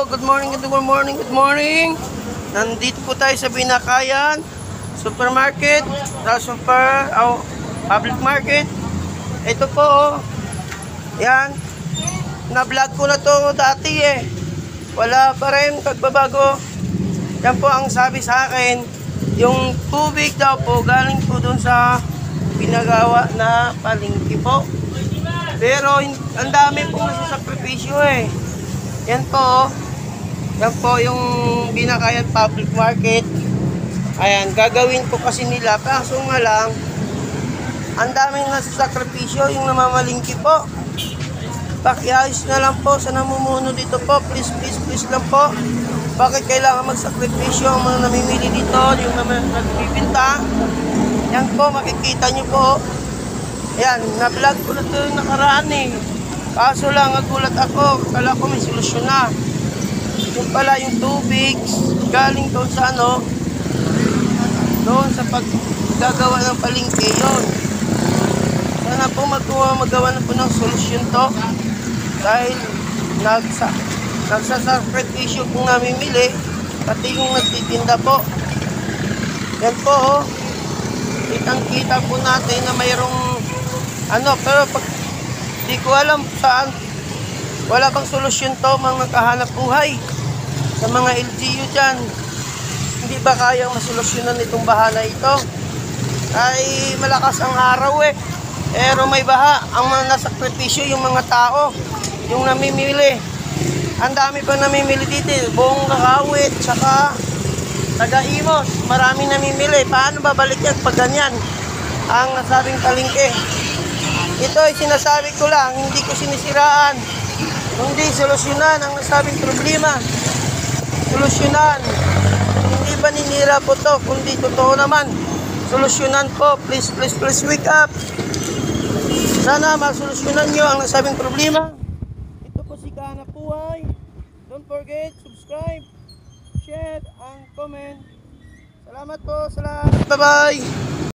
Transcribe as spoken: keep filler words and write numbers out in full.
po, good morning, good morning, good morning. Nandito po tayo sa Binakayan Supermarket, uh, Super oh, Public Market. Ito po, oh. Yan. Na-vlog ko na to dati eh. Wala pa rin pagbabago. Yan po ang sabi sa akin, yung tubig daw po galing po dun sa pinagawa na palengke po. Pero ang dami pong nasasakripisyo eh. Yan po, yan po yung Binakayan Public Market. Ayan, gagawin po kasi nila. Kaso nga lang, ang daming nasasakripisyo yung namamalingki po. Pakiayos na lang po sa namumuno dito po. Please, please, please lang po. Bakit kailangan magsakripisyo ang mga namimili dito, yung nagbibinta? Yan po, makikita nyo po. Ayan, na-vlog ko na ito yung nakaraan eh. Kaso lang, nagulat ako. Kala ko may solusyon na. Yung pala yung tubig, galing doon sa ano, doon sa paggagawa ng palengke yun. Sana po magawa, magawa na po ng solusyon to. Dahil nagsa, nagsasakripisyo kung namimili, pati yung nagtitinda po. Yan po oh. Kitang-kita po natin na mayroong ano, pero pag di ko alam saan, wala bang solusyon to mga kahanap buhay sa mga L G U dyan. Hindi ba kayang masolusyonan itong baha na ito? Ay malakas ang araw eh, pero may baha. Ang mga nasakripisyo yung mga tao, yung namimili. Ang dami pa namimili dito, buong Kakawit, saka taga-Imos, maraming namimili. Paano babalik yan pag ganyan ang nasabing palengke? Ito ay sinasabi ko lang, hindi ko sinisiraan, hindi solusyonan ang nasabing problema. Solusyonan, hindi ba ninira po to, kundi totoo naman. Solusyonan po, please, please, please wake up. Sana masolusyonan nyo ang nasabing problema. Ito po si Kahanap Buhay. Don't forget, subscribe, share, and comment. Salamat po, salamat. Bye-bye.